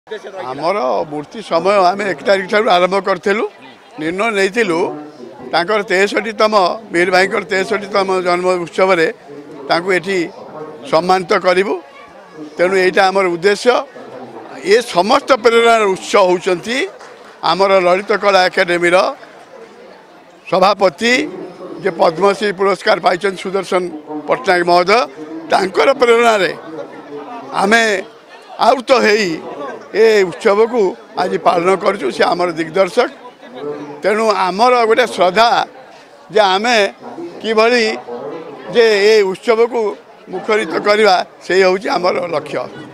आमर मूर्ति समय आम 1 तारिख ठार आरंभ करूँ निर्णय नहीं 63तम मीर भाई 63तम जन्म उत्सव ये सम्मानित करूँ। तेणु यहाँ आमर उद्देश्य ये समस्त प्रेरणार उत्स होती आमर ललित कला एकाडेमी सभापति जे पद्मश्री पुरस्कार पाई सुदर्शन पट्टनायक महोदय तांकर प्रेरणा आमे आहूत ये उत्सव को आज पालन करूँ। से आमर दिग्दर्शक तेणु आमर गोटे श्रद्धा जे आमे किभली जे ये उत्सव को मुखरित करवा से हूँ आमर लक्ष्य।